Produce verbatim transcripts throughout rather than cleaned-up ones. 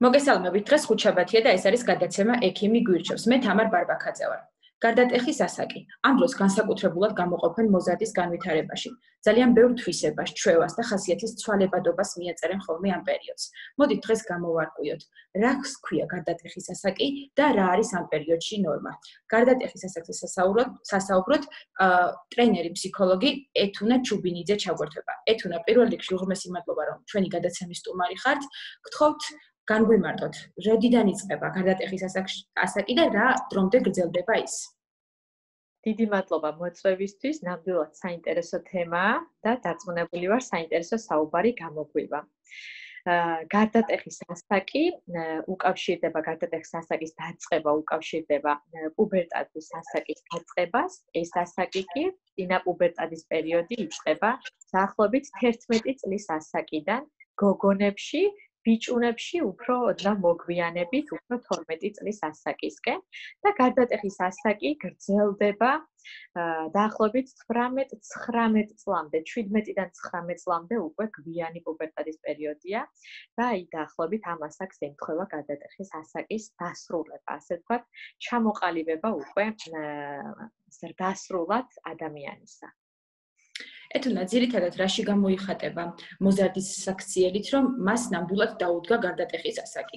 მოგესალმებით, დღეს ხუთშაბათია და ეს არის გადაცემა ექიმი გვირჩევს. მე თამარ ბარბაქაძე ვარ. გარდატეხის ასაკი. ამ დროს განსაკუთრებულად გამოყოფენ მოზარდის განვითარებაში. ძალიან ბევრ თვისებას, ჩვევას და ხასიათის ცვალებადობას მიაწერენ ხოლმე ამ პერიოდს. მოდით დღეს გამოვარკვიოთ, რა ქვია გარდატეხის ასაკი და რა არის ამ პერიოდში ნორმა. გარდატეხის ასაკზე სასაუბროთ, სასაუბროთ ტრენერი, ფსიქოლოგი ეთუნა ჩუბინიძე ჩაგვერთვება. ეთუნა, პირველ რიგში უღრმესი მადლობა, რომ ჩვენი გადაცემის სტუმარი ხართ. გთხოვთ განგვიმარტოთ, როდიდან იწყება გარდატეხის ასაკი და რა დრომდე გრძელდება ის? დიდი მადლობა მოწვევისთვის, ნამდვილად საინტერესო თემაა და დარწმუნებული ვარ, საინტერესო საუბარი გამოგვივა. გარდატეხის ასაკი უკავშირდება გარდატეხის ასაკის დაწყება უკავშირდება პუბერტადის ასაკის დაწყებას. ეს ასაკი კი წინაპუბერტადის პერიოდი იწყება დაახლოებით თერთმეტი წლის ასაკიდან გოგონებში ბიჭუნებში უფრო და მოგვიანებით უფრო თორმეტი წლის ასაკისკენ და გარდატეხის ასაკი გრძელდება დაახლოებით ცხრამეტ ცხრამეტ წლამდე, შვიდმეტიდან ცხრამეტ წლამდე უკვე გვიანი პუბერტადის პერიოდია და აი დაახლოებით ამ ასაკს ემთხვევა გარდატეხის ასაკის დასრულება, ასე ვთქვათ, ჩამოყალიბება უკვე ზრდასრულად ადამიანისა. ეთუნა, ძირითადად რაში გამოიხატება მოზარდის საქციელით, რომ მას ნამდვილად დაუდგა გარდატეხის ასაკი?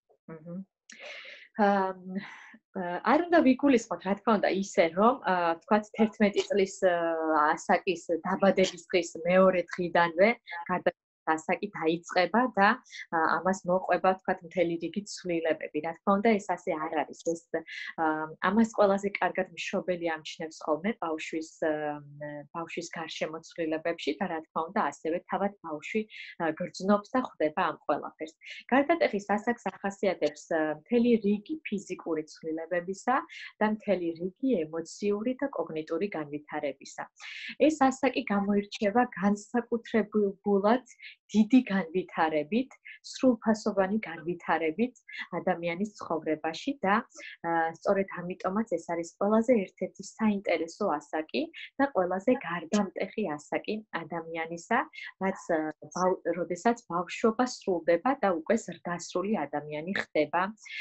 არ უნდა ვიგულისხმოთ, რა თქმა უნდა, ისე რომ თქვათ თერთმეტი წლის ასაკის დაბადების დღის მეორე დღიდანვე გარდატეხის ასაკი დაიწყება და ამას მოყვება თქვათ მთელი რიგი ცვლილებები. რა თქმა უნდა, ეს ასე არ არის. ეს ამას ყველაზე კარგად მშობელი ამჩნევს ხოლმე ბავშვის ბავშვის გარშემო ცვლილებებში და რა თქმა უნდა, ასევე თავად ბავშვი გრძნობს და ხვდება ამ ყველაფერს. გარდატეხის ასაკს ახასიათებს მთელი რიგი ფიზიკური ცვლილებებისა და მთელი რიგი ემოციური და კოგნიტური განვითარებისა. ეს ასაკი გამოირჩევა განსაკუთრებულად დიდი განვითარებით, სრულფასოვანი განვითარებით ადამიანის ცხოვრებაში და სწორედ ამიტომაც ეს არის ყველაზე ერთ-ერთი საინტერესო ასაკი და ყველაზე გარდამტეხი ასაკი ადამიანისა, რაც როდესაც ბავშვობა სრულდება და უკვე ზრდასრული ადამიანი ხდება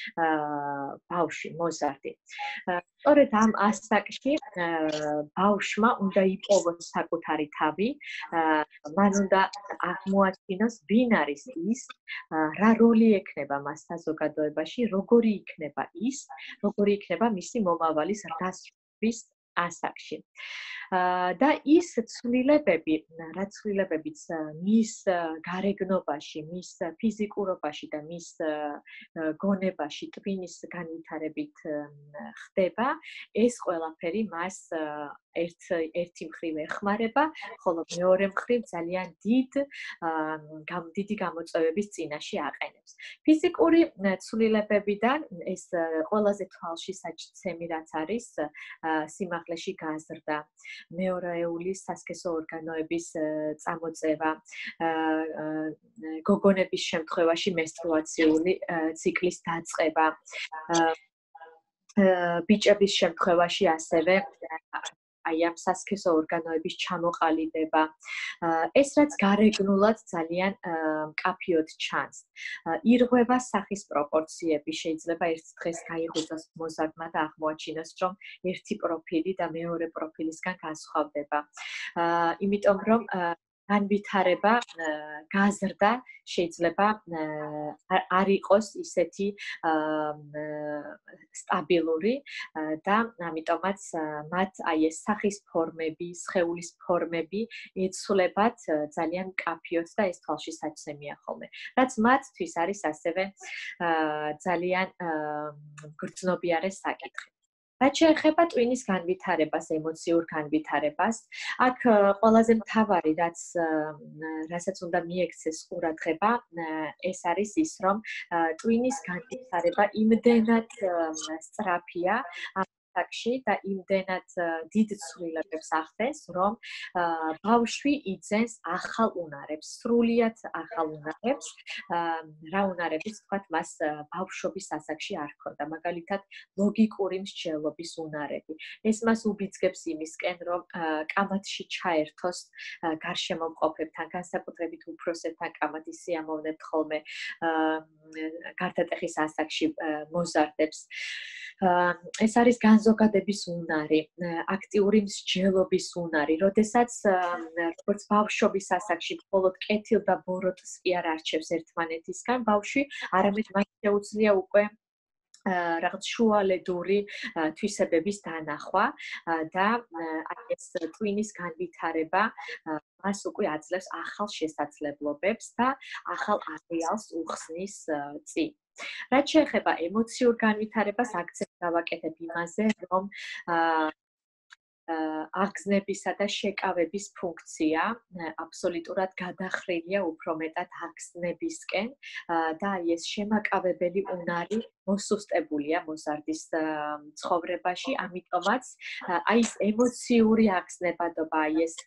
ბავშვი, მოზარდი. სწორედ ამ ასაკში ბავშვმა უნდა იპოვოს საკუთარი თავი, მან უნდა აღმოაჩინოს ვინ არის ის, რა როლი ექნება მას საზოგადოებაში, როგორი იქნება ის, როგორი იქნება მისი მომავალი ზრდასრულის ასაკში. და ის ცვლილებები, რაც ცვლილებებიც მის გარეგნობაში, მის ფიზიკურობაში და მის გონებაში ტვინის განვითარებით ხდება, ეს ყველაფერი მას ერთ ერთი მხრივ ეხმარება, ხოლო მეორე მხრივ ძალიან დიდ დიდი გამოწვევების წინაშე აყენებს. ფიზიკური ცვლილებებიდან ეს ყველაზე თვალში საჩცემი რაც არის, სიმაღლეში გაზრდა, მეორეული სასქესო ორგანოების წამოწევა, გოგონების შემთხვევაში მენსტრუაციული ციკლის დაწყება, ბიჭების შემთხვევაში ასევე აი ამ სასქესო ორგანოების ჩამოყალიბება. ეს რაც გარეგნულად ძალიან მკაფიოდ ჩანს. ირღვევა სახის პროპორციები, შეიძლება ერთ დღეს გაიღვიძოს მოზარდმა და აღმოაჩინოს, რომ ერთი პროფილი და მეორე პროფილისგან განსხვავდება. იმიტომ რომ განვითარება, გაზრდა შეიძლება არ იყოს ისეთი სტაბილური და ამიტომაც მათ აი ეს სახის ფორმები, სხეულის ფორმები ეცვლებათ ძალიან მკაფიოდ და ეს თვალში საჩცემია ხოლმე. რაც მათთვის არის ასევე ძალიან გრძნობიარე საკითხი. რაც შეეხება ტვინის განვითარებას, ემოციურ განვითარებას, აქ ყველაზე მთავარი, რაც რასაც უნდა მიექცეს ყურადღება, ეს არის ის, რომ ტვინის განვითარება იმდენად სწრაფია, ასაკში და იმდენად დიდ ცვლილებებს ახდენს, რომ ბავშვი იძენს ახალ უნარებს, სრულიად ახალ უნარებს, რა უნარებიც თქვათ მას ბავშვობის ასაკში არ ჰქონდა, მაგალითად ლოგიკური მსჯელობის უნარები. ეს მას უბიძგებს იმისკენ, რომ კამათში ჩაერთოს გარშემო მყოფებთან, განსაკუთრებით უფროსებთან კამათი სიამოვნებთ ხოლმე გარდატეხის ასაკში მოზარდებს. ეს არის განზოგადების უნარი, აქტიური მსჯელობის უნარი, როდესაც როგორც ბავშვობის ასაკში მხოლოდ კეთილ და ბოროტს კი არ არჩევს ერთმანეთისგან ბავშვი, არამედ მას შეუძლია უკვე რაღაც შუალედური თვისებების დანახვა და ეს ტვინის განვითარება მას უკვე აძლევს ახალ შესაძლებლობებს და ახალ არეალს უხსნის წინ. რაც შეეხება ემოციურ განვითარებას, აქცენტს დავაკეთებ იმაზე, რომ აღგზნებისა და შეკავების ფუნქცია აბსოლუტურად გადახრილია უფრო მეტად აღგზნებისკენ და ეს შემაკავებელი უნარი მოსუსტებულია მოზარდის ცხოვრებაში, ამიტომაც აი ეს ემოციური აღგზნებადობა, აი ეს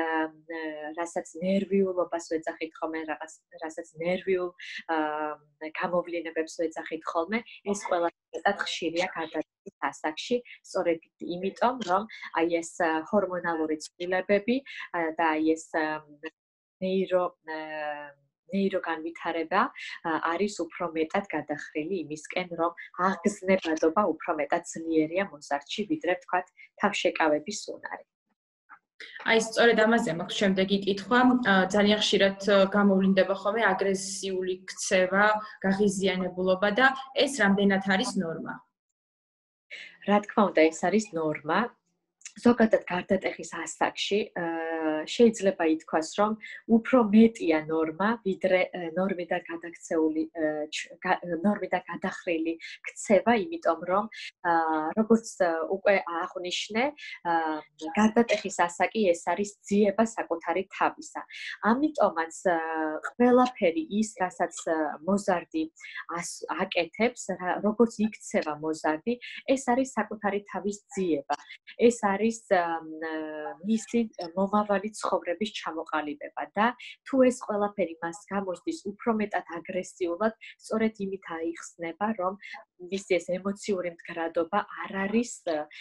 რასაც ნერვიულობას ვეძახით ხოლმე, რაღაც რასაც ნერვიულ გამოვლინებებს ვეძახით ხოლმე, ეს ყველაზე მეტად ხშირია გარდატეხის ასაკში, სწორედ იმიტომ, რომ აი ეს ჰორმონალური ცვლილებები და აი ეს ნეირო ნეიროგანვითარება არის უფრო მეტად გადახრილი იმისკენ, რომ აღგზნებადობა უფრო მეტად ძლიერია მოზარდში, ვიდრე ვთქვათ თავშეკავების უნარი. აი, სწორედ ამაზე მაქვს შემდეგი კითხვა. ძალიან ხშირად გამოვლინდება ხოლმე აგრესიული ქცევა, გაღიზიანებულობა და ეს რამდენად არის ნორმა? რა თქმა უნდა, ეს არის ნორმა. ზოგადად გარდატეხის ასაკში შეიძლება ითქვას, რომ უფრო მეტია ნორმა, ვიდრე ნორმიდან გადაქცეული ნორმიდან გადახრილი ქცევა, იმიტომ რომ როგორც უკვე აღვნიშნე, გარდატეხის ასაკი ეს არის ძიება საკუთარი თავისა. ამიტომაც ყველაფერი ის, რასაც მოზარდი აკეთებს, როგორც იქცევა მოზარდი, ეს არის საკუთარი თავის ძიება. ეს არის მისი მომავალი ცხოვრების ჩამოყალიბება და თუ ეს ყველაფერი მას გამოსდის უფრო მეტად აგრესიულად, სწორედ იმით აიხსნება, რომ მისი ეს ემოციური მდგრადობა არ არის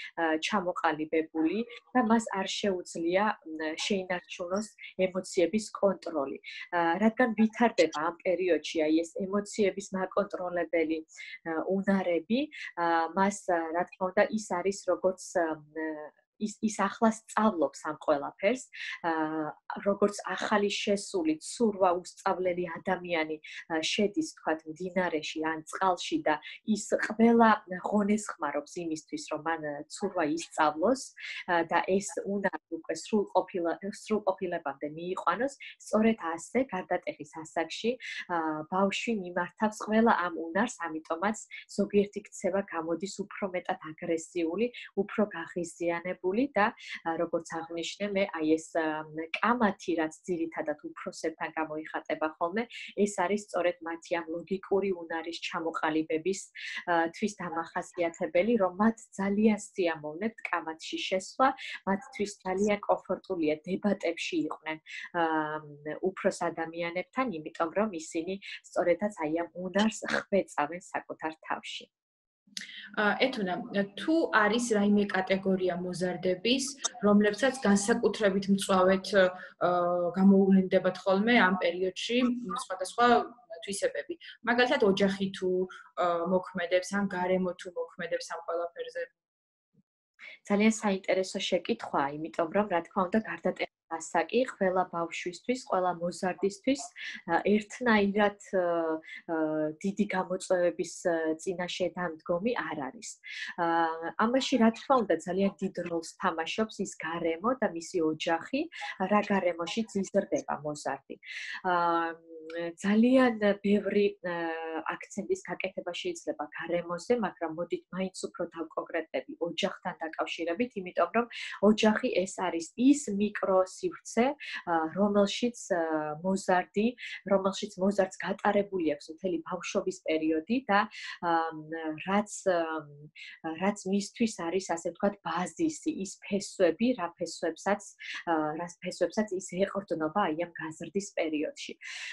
ჩამოყალიბებული და მას არ შეუძლია შეინარჩუნოს ემოციების კონტროლი. რადგან ვითარდება ამ პერიოდში აი ეს ემოციების მაკონტროლებელი უნარები, მას რა თქმა უნდა ის არის როგორც ის ის ახლა სწავლობს ამ ყველაფერს, როგორც ახალი შესული, ცურვა უსწავლელი ადამიანი შედის, თქვათ, მდინარეში ან წყალში და ის ყველა ღონეს ხმარობს იმისთვის, რომ მან ცურვა ისწავლოს და ეს უნარი უკვე სრულყოფილებამდე მიიყვანოს, სწორედ ასე გარდატეხის ასაკში ბავშვი მიმართავს ყველა ამ უნარს, ამიტომაც ზოგიერთი ქცევა გამოდის უფრო მეტად აგრესიული, უფრო გაღიზიანებული და როგორც აღვნიშნე, მე აი ეს კამათი, რაც ძირითადად უფროსებთან გამოიხატება ხოლმე, ეს არის სწორედ მათი ამ ლოგიკური უნარის ჩამოყალიბების თვის დამახასიათებელი, რომ მათ ძალიან სიამოვნებთ კამათში შესვლა, მათთვის ძალიან კომფორტულია დებატებში იყვნენ უფროს ადამიანებთან, იმიტომ რომ ისინი სწორედაც აი ამ უნარს ხვეწავენ საკუთარ თავში. ეთუნა, თუ არის რაიმე კატეგორია მოზარდების, რომლებსაც განსაკუთრებით მწვავედ გამოუვლინდებათ ხოლმე ამ პერიოდში სხვადასხვა თვისებები. მაგალითად, ოჯახი თუ მოქმედებს, ან გარემო თუ მოქმედებს ამ ყველაფერზე. ძალიან საინტერესო შეკითხვაა, იმიტომ რომ რა თქმა უნდა გარდატეხის ასაკი ყველა ბავშვისთვის, ყველა მოზარდისთვის ერთნაირად დიდი გამოწვევების წინაშე დამდგომი არ არის. ამაში რა თქმა უნდა ძალიან დიდ როლს თამაშობს ის გარემო და მისი ოჯახი, რა გარემოშიც იზრდება მოზარდი. ძალიან ბევრი აქცენტის გაკეთება შეიძლება გარემოზე, მაგრამ მოდით მაინც უფრო დავკონკრეტები ოჯახთან დაკავშირებით, იმიტომ რომ ოჯახი ეს არის ის მიკროსივრცე, რომელშიც მოზარდი, რომელშიც მოზარდს გატარებული აქვს მთელი ბავშვობის პერიოდი და რაც რაც მისთვის არის, ასე ვთქვათ, ბაზისი, ის ფესვები, რა ფესვებსაც, რას ფესვებსაც ის ეყრდნობა აი ამ გაზრდის პერიოდში.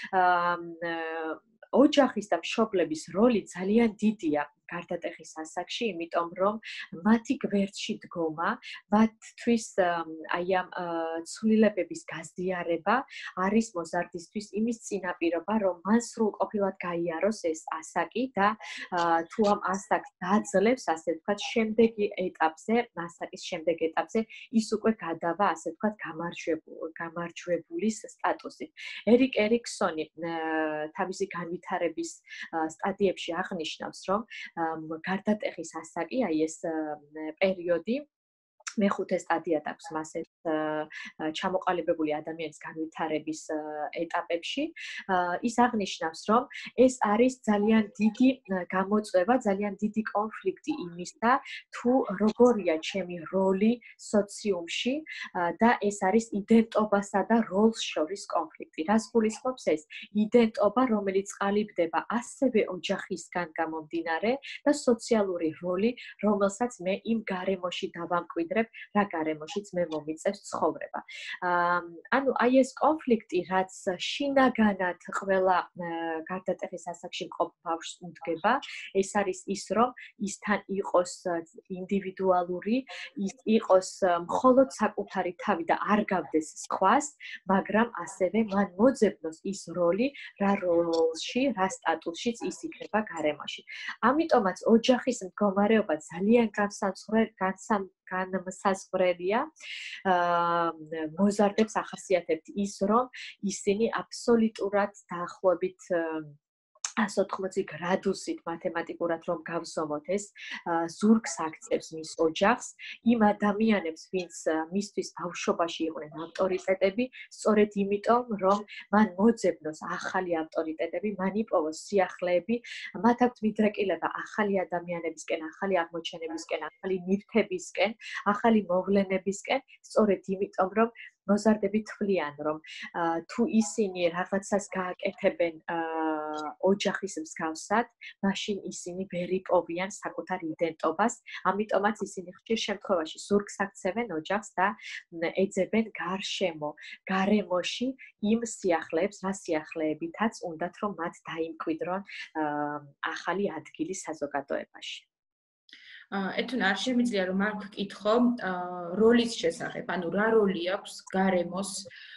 ოჯახის და მშობლების როლი ძალიან დიდია გარდატეხის ასაკში, იმიტომ რომ მათი გვერდში დგომა, მათთვის აი ამ ცვლილებების გაზიარება არის მოზარდისთვის იმის წინაპირობა, რომ მან სრულყოფილად გაიაროს ეს ასაკი და თუ ამ ასაკს დაძლევს, ასე ვთქვათ, შემდეგი ეტაპზე, ასაკის შემდეგ ეტაპზე ის უკვე გადავა, ასე ვთქვათ, გამარჯვებულის სტატუსით. ერიკ ერიქსონი თავისი განვითარების სტადიებში აღნიშნავს, რომ გარდატეხის ასაკი, აი ეს პერიოდი მეხუთე სტადიად აქვს მას ეს ჩამოყალიბებული ადამიანის განვითარების ეტაპებში. ის აღნიშნავს, რომ ეს არის ძალიან დიდი გამოწვევა, ძალიან დიდი კონფლიქტი იმისა, თუ როგორია ჩემი როლი სოციუმში და ეს არის იდენტობასა და როლს შორის კონფლიქტი. რას გულისხმობს ეს? იდენტობა, რომელიც ყალიბდება ასევე ოჯახისგან გამომდინარე და სოციალური როლი, რომელსაც მე იმ გარემოში დავამკვიდრებ, რა გარემოშიც მე მომიწევს ცხოვრება. ანუ აი ეს კონფლიქტი, რაც შინაგანად ყველა გარდატეხის ასაკში მყოფ ბავშვს უდგება, ეს არის ის, რომ ისთან იყოს ინდივიდუალური, ის იყოს მხოლოდ საკუთარი თავი და არ გავდეს სხვას, მაგრამ ასევე მან მოძებნოს ის როლი, რა როლში, რა სტატუსშიც ის იქნება გარემოში. ამიტომაც ოჯახის მდგომარეობა ძალიან განსამსხვრელი განმსაზღვრელია. მოზარდებს ახასიათებთ ის, რომ ისინი აბსოლუტურად დაახლოებით ას ოთხმოცი გრადუსით მათემატიკურად რომ გავსომოთ ეს ზურგს აქცევს მის ოჯახს, იმ ადამიანებს, ვინც მისთვის ბავშვობაში იყვნენ ავტორიტეტები, სწორედ იმიტომ, რომ მან მოძებნოს ახალი ავტორიტეტები, მან იპოვოს სიახლეები, მათ აქვთ მიდრეკილება ახალი ადამიანებისკენ, ახალი აღმოჩენებისკენ, ახალი ნივთებისკენ, ახალი მოვლენებისკენ, სწორედ იმიტომ, რომ მოზარდები თვლიან, რომ თუ ისინი რაღაცას გააკეთებენ ოჯახის მსგავსად, მაშინ ისინი ვერ იპოვიან საკუთარ იდენტობას, ამიტომაც ისინი ხშირ შემთხვევაში ზურგს აქცევენ ოჯახს და ეძებენ გარშემო, გარემოში იმ სიახლეებს, რა სიახლეებითაც უნდათ, რომ მათ დაიმკვიდრონ ახალი ადგილი საზოგადოებაში. ეთუნ არ შემიძლია რომ არ ვკითხო როლის შესახებ, ანუ რა როლი აქვს გარემოს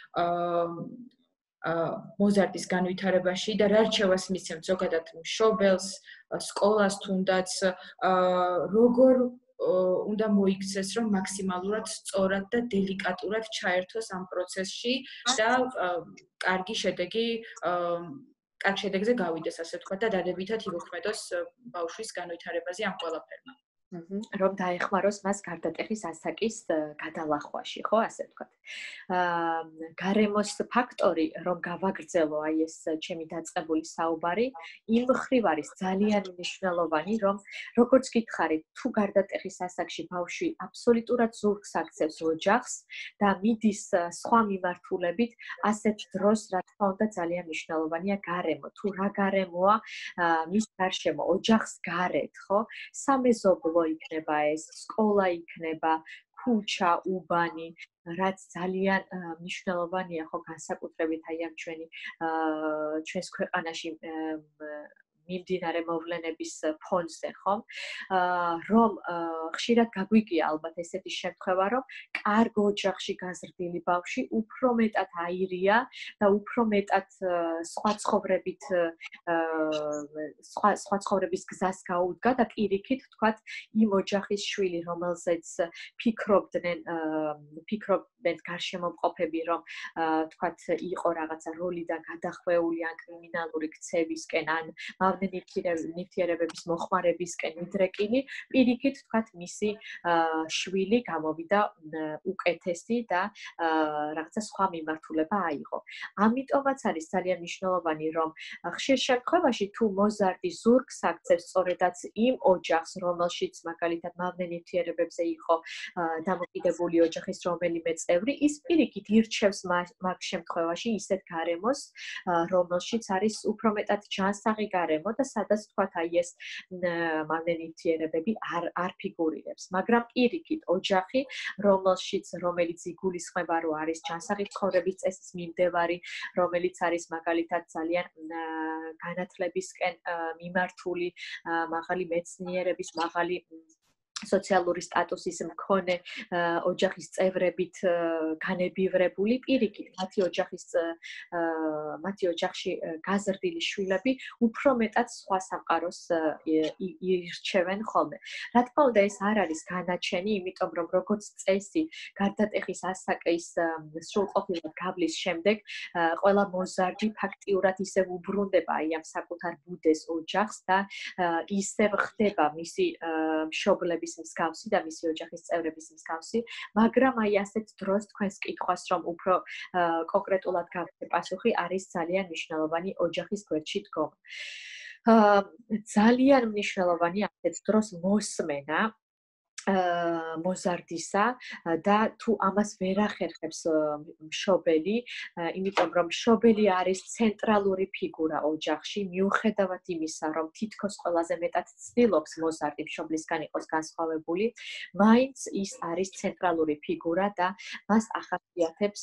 მოზარდის განვითარებაში და რა რჩევას მისცემთ ზოგადად მშობელს, სკოლას თუნდაც, როგორ უნდა მოიქცეს, რომ მაქსიმალურად სწორად და დელიკატურად ჩაერთოს ამ პროცესში და კარგი შედეგი კარგ შედეგზე გავიდეს, ასე ვთქვათ, და დადებითად იმოქმედოს ბავშვის განვითარებაზე ამ ყველაფერმა. რომ დაეხმაროს მას გარდატეხის ასაკის გადალახვაში, ხო, ასე ვთქვათ. გარემოს ფაქტორი, რომ გავაგრძელო აი ეს ჩემი დაწყებული საუბარი, იმ მხრივ არის ძალიან მნიშვნელოვანი, რომ როგორც გითხარით, თუ გარდატეხის ასაკში ბავშვი აბსოლუტურად ზურგს აქცევს ოჯახს და მიდის სხვა მიმართულებით, ასეთ დროს, რა თქმა უნდა, ძალიან მნიშვნელოვანია გარემო. თუ რა გარემოა მის გარშემო, ოჯახს გარეთ, ხო? სამეზობლო იქნება ეს, სკოლა იქნება, ქუჩა, უბანი, რაც ძალიან მნიშვნელოვანია ხო განსაკუთრებით აი ამ ჩვენი ჩვენს ქვეყანაში მიმდინარე მოვლენების ფონზე, ხო? რომ ხშირად გაგვიგია ალბათ ესეთი შემთხვევა, რომ კარგ ოჯახში გაზრდილი ბავშვი უფრო მეტად აირია და უფრო მეტად სხვა ცხოვრებით სხვა სხვა ცხოვრების გზას გაუდგა და პირიქით, თქვათ, იმ ოჯახის შვილი, რომელზეც ფიქრობდნენ, ფიქრობდნენ გარშემომყოფები, რომ თქვათ, იყო რაღაცა როლიდან გადახვეული ან კრიმინალური ქცევისკენ, ან მავნე-ნივთიერებების მოხმარებისკენ მიდრეკილი, პირიქით თქვათ მისი შვილი გამოვიდა უკეთესი და რაღაცა სხვა მიმართულება აიღო. ამიტომაც არის ძალიან მნიშვნელოვანი, რომ ხშირ შემთხვევაში თუ მოზარდი ზურგს აქცევს სწორედაც იმ ოჯახს, რომელშიც მაგალითად მავნე-ნივთიერებებზე იყო დამოკიდებული ოჯახის რომელიმე წევრი, ის პირიქით ირჩევს მაგ შემთხვევაში ისეთ გარემოს, რომელშიც არის უფრო მეტად ჯანსაღი გარემო და სადაც თქვათ აი ეს მავნე-ნივთიერებები არ არ ფიგურირებს. მაგრამ პირიქით ოჯახი, რომელშიც რომელიც იგულისხმება, რომ არის ჯანსაღი ცხოვრების წესის მიმდევარი, რომელიც არის მაგალითად ძალიან განათლებისკენ მიმართული, მაღალი მეცნიერების, მაღალი სოციალური სტატუსის მქონე ოჯახის წევრებით განებივრებული პირიქით მათი ოჯახის მათი ოჯახში გაზრდილი შვილები უფრო მეტად სხვა სამყაროს ირჩევენ ხოლმე. რა თქმა უნდა ეს არ არის განაჩენი, იმიტომ რომ როგორც წესი გარდატეხის ასაკის სრულყოფილად გავლის შემდეგ ყველა მოზარდი ფაქტიურად ისევ უბრუნდება აი ამ საკუთარ ბუდეს ოჯახს და ისევ ხდება მისი მშობლების მსგავსი და მისი ოჯახის წევრების მსგავსი, მაგრამ აი ასეთ დროს თქვენს კითხვას რომ უფრო კონკრეტულად გავხდე პასუხი არის ძალიან მნიშვნელოვანი ოჯახის გვერდში დგომა. ძალიან მნიშვნელოვანი ასეთ დროს მოსმენა მოზარდისა და თუ ამას ვერ ახერხებს მშობელი, იმიტომ რომ მშობელი არის ცენტრალური ფიგურა ოჯახში, მიუხედავად იმისა, რომ თითქოს ყველაზე მეტად ცდილობს მოზარდი მშობლისგან იყოს განსხვავებული, მაინც ის არის ცენტრალური ფიგურა და მას ახასიათებს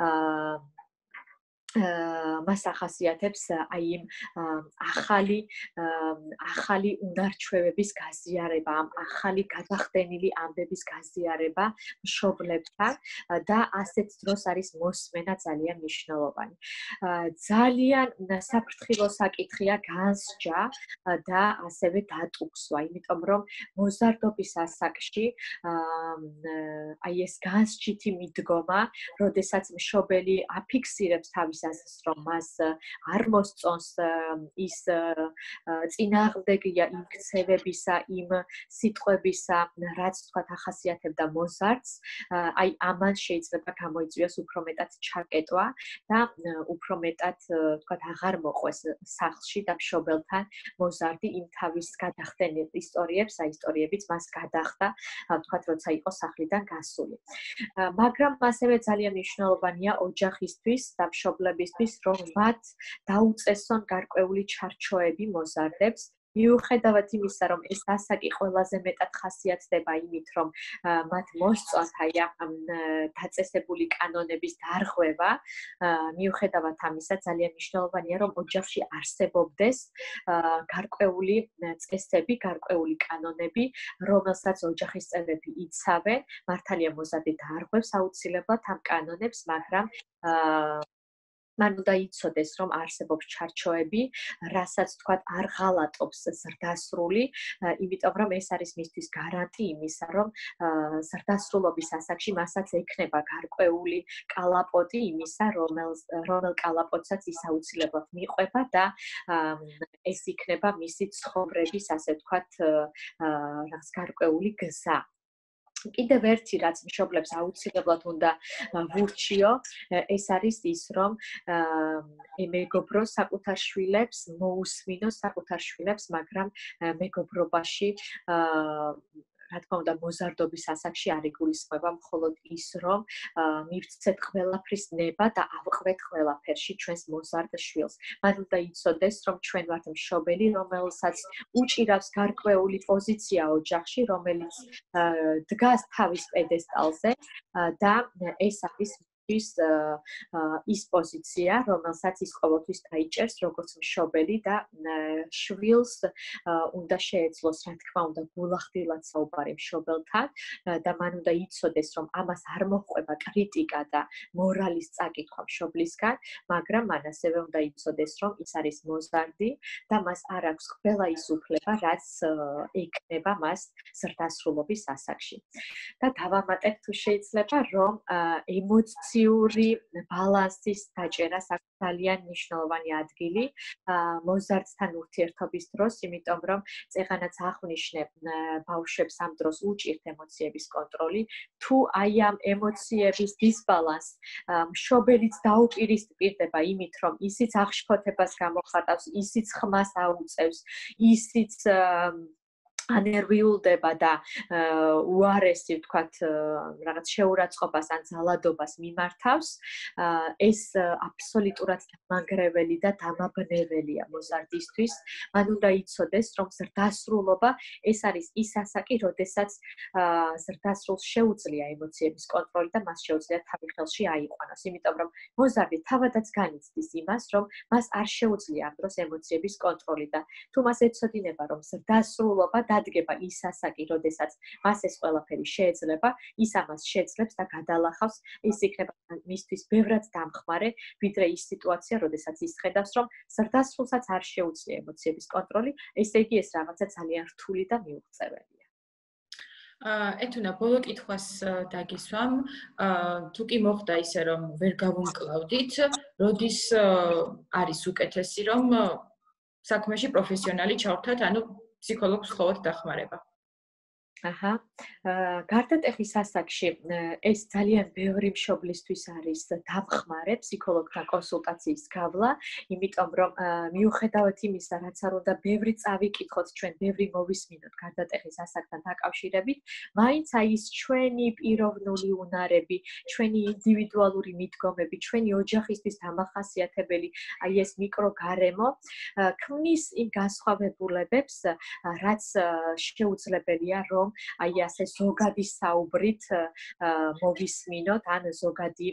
მას ახასიათებს აი იმ ახალი ახალი უნარჩვევების გაზიარება, ამ ახალი გადახდენილი ამბების გაზიარება მშობლებთან და ასეთ დროს არის მოსმენა ძალიან მნიშვნელოვანი. ძალიან საფრთხილო საკითხია განსჯა და ასევე დატუქსვა, იმიტომ რომ მოზარდობის ასაკში აი ეს განსჯითი მიდგომა, როდესაც მშობელი აფიქსირებს თავის ასეს რომ მას არ მოსწონს ის წინააღმდეგია იმ ქცევებისა, იმ სიტყვებისა, რაც თქვათ ახასიათებდა მოზარდს, აი ამან შეიძლება გამოიწვიოს უფრო მეტად ჩაკეტვა და უფრო მეტად თქვათ აღარ მოყვეს სახლში და მშობელთან მოზარდი იმ თავის გადახდენილ ისტორიებს, აი ისტორიებიც მას გადახდა, თქვათ როცა იყო სახლიდან გასული. მაგრამ ასევე ძალიან მნიშვნელოვანია ოჯახისთვის და მშობლებისთვის, რომ მათ დაუწესონ გარკვეული ჩარჩოები მოზარდებს, მიუხედავად იმისა, რომ ეს ასაკი ყველაზე მეტად ხასიათდება იმით, რომ მათ მოსწონთ აი ამ დაწესებული კანონების დარღვევა, მიუხედავად ამისა, ძალიან მნიშვნელოვანია, რომ ოჯახში არსებობდეს გარკვეული წესები, გარკვეული კანონები, რომელსაც ოჯახის წევრები იცავენ, მართალია მოზარდი დაარღვევს აუცილებლად ამ კანონებს, მაგრამ მან უნდა იცოდეს, რომ არსებობს ჩარჩოები, რასაც თქვათ არ ღალატობს ზრდასრული, იმიტომ რომ ეს არის მისთვის გარანტი იმისა, რომ ზრდასრულობის ასაკში მასაც ექნება გარკვეული კალაპოტი იმისა, რომელ კალაპოტსაც ის აუცილებლად მიყვება და ეს იქნება მისი ცხოვრების, ასე ვთქვათ, რაღაც გარკვეული გზა. კიდევ ერთი რაც მშობლებს აუცილებლად უნდა ვურჩიო, ეს არის ის, რომ მეგობრო საკუთარ შვილებს, მოусმინო საკუთარ შვილებს, მაგრამ მეგობრობაში რა თქმა უნდა მოზარდობის ასაკში არ იგულისხმება მხოლოდ ის, რომ მივცეთ ყველაფრის ნება და ავყვეთ ყველაფერში ჩვენს მოზარდ შვილს. მან უნდა იცოდეს, რომ ჩვენ ვართ მშობელი, რომელსაც უჭირავს გარკვეული პოზიცია ოჯახში, რომელიც დგას თავის პედესტალზე და ეს არის ის ის პოზიცია, რომელსაც ის ყოველთვის დაიჭერს როგორც მშობელი და შვილს უნდა შეეძლოს, რა თქმა უნდა, გულახდილად საუბარი მშობელთან და მან უნდა იცოდეს, რომ ამას არ მოჰყვება კრიტიკა და მორალის წაკითხვა მშობლისგან, მაგრამ მან ასევე უნდა იცოდეს, რომ ის არის მოზარდი და მას არ აქვს ყველა ის უფლება, რაც ექნება მას ზრდასრულობის ასაკში. და დავამატებ თუ შეიძლება, რომ ემოცი ემოციური ბალანსის დაჭერას აქვს ძალიან მნიშვნელოვანი ადგილი მოზარდთან ურთიერთობის დროს, იმიტომ რომ წეღანაც აღვნიშნე ბავშვებს ამ დროს უჭირთ ემოციების კონტროლი. თუ აი ამ ემოციების დისბალანს მშობელიც დაუპირისპირდება იმით, რომ ისიც აღშფოთებას გამოხატავს, ისიც ხმას აუწევს, ისიც ანერვიულდება და უარესი, ვთქვათ, რაღაც შეურაცხყოფას ან ძალადობას მიმართავს, ეს აბსოლუტურად დამანგრეველი და დამაბნეველია მოზარდისთვის. მან უნდა იცოდეს, რომ ზრდასრულობა ეს არის ის ასაკი, როდესაც ზრდასრულს შეუძლია ემოციების კონტროლი და მას შეუძლია თავი ხელში აიყვანოს, იმიტომ რომ მოზარდი თავადაც განიცდის იმას, რომ მას არ შეუძლია ამ დროს ემოციების კონტროლი და თუ მას ეცოდინება, რომ ზრდასრულობა დადგება ის ასაკი, როდესაც მას ეს ყველაფერი შეეძლება, ის ამას შეძლებს და გადალახავს, ის იქნება მისთვის ბევრად დამხმარე, ვიდრე ის სიტუაცია, როდესაც ის ხედავს, რომ ზრდასრულსაც არ შეუძლია ემოციების კონტროლი, ესე იგი ეს რაღაცა ძალიან რთული და მიუღწეველია. ეთუნა, ბოლო კითხვას დაგისვამ, თუ კი მოხდა ისე, რომ ვერ გავუმკლავდით, როდის არის უკეთესი, რომ საქმეში პროფესიონალი ჩავრთათ, ანუ ფსიქოლოგს ხოვოთ დახმარება. აჰა. გარდატეხის ასაკში ეს ძალიან ბევრი მშობლისთვის არის დამხმარე ფსიქოლოგთან კონსულტაციის გავლა, იმიტომ რომ მიუხედავად იმისა, რაც არ უნდა ბევრი წავიკითხოთ, ჩვენ ბევრი მოვისმინოთ გარდატეხის ასაკთან დაკავშირებით, მაინც აი ის ჩვენი პიროვნული უნარები, ჩვენი ინდივიდუალური მიდგომები, ჩვენი ოჯახისთვის დამახასიათებელი აი ეს მიკროგარემო ქმნის იმ განსხვავებულებებს, რაც შეუძლებელია რომ აი ასე ზოგადი საუბრით მოვისმინოთ ან ზოგადი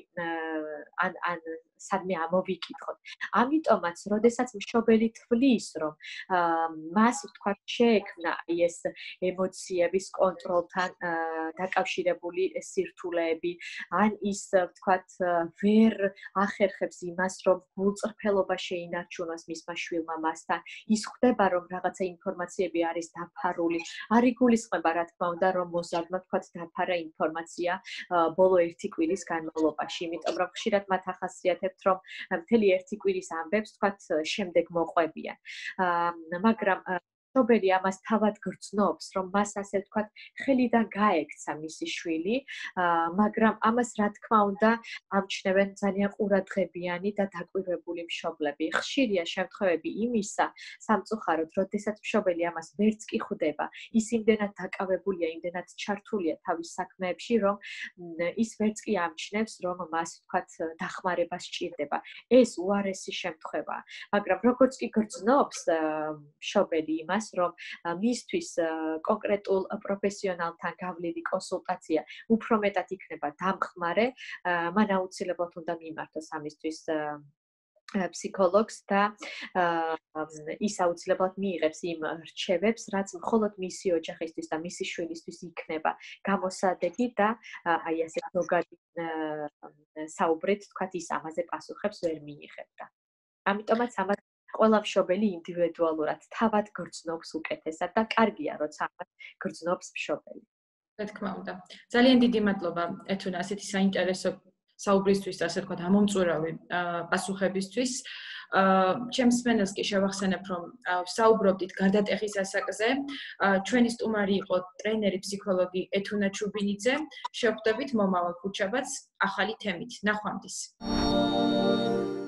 ან ან სადმე ამოვიკითხოთ. ამიტომაც, როდესაც მშობელი თვლის, რომ მას ვთქვათ შეექმნა აი ეს ემოციების კონტროლთან დაკავშირებული სირთულეები, ან ის ვთქვათ ვერ ახერხებს იმას, რომ გულწრფელობა შეინარჩუნოს მისმა შვილმა მასთან, ის ხვდება, რომ რაღაცა ინფორმაციები არის დაფარული, არ იგულისხმება, რა თქმა უნდა, რომ მოზარდმა ვთქვათ დაფარა ინფორმაცია ბოლო ერთი კვირის განმავლობაში, იმიტომ რომ ხშირად მათ ახასიათებს რომ მთელი ერთი კვირის ამბებს თქვათ შემდეგ მოყვებიან. მაგრამ მშობელი ამას თავად გრძნობს, რომ მას ასე ვთქვათ ხელიდან გაექცა მისი შვილი, მაგრამ ამას რა თქმა უნდა ამჩნევენ ძალიან ყურადღებიანი და დაკვირვებული მშობლები. ხშირია შემთხვევები იმისა, სამწუხაროდ, როდესაც მშობელი ამას ვერც კი ხვდება, ის იმდენად დაკავებულია, იმდენად ჩართულია თავის საქმეებში, რომ ის ვერც კი ამჩნევს, რომ მას ვთქვათ დახმარება სჭირდება. ეს უარესი შემთხვევაა, მაგრამ როგორც კი გრძნობს მშობელი იმას, რომ მისთვის კონკრეტულ პროფესიონალთან გავლილი კონსულტაცია უფრო მეტად იქნება დამხმარე, მან აუცილებლად უნდა მიმართოს ამისთვის ფსიქოლოგს და ის აუცილებლად მიიღებს იმ რჩევებს, რაც მხოლოდ მისი ოჯახისთვის და მისი შვილისთვის იქნება გამოსადეგი და აი ასე ზოგადი საუბრით თქვათ ის ამაზე პასუხებს ვერ მიიღებდა. ამიტომაც ამას ყველა მშობელი ინდივიდუალურად თავად გრძნობს უკეთესად და კარგია, როცა ამას გრძნობს მშობელი. რა თქმა უნდა. ძალიან დიდი მადლობა ეთუნა ასეთი საინტერესო საუბრისთვის, ასე ვთქვათ, ამომწურავი პასუხებისთვის. ჩემს მსმენელს კი შევახსენებ, რომ საუბრობდით გარდატეხის ასაკზე. ჩვენი სტუმარი იყო ტრენერი ფსიქოლოგი ეთუნა ჩუბინიძე. შევხვდებით მომავალ ქუჩაბათს ახალი თემით. ნახვამდის.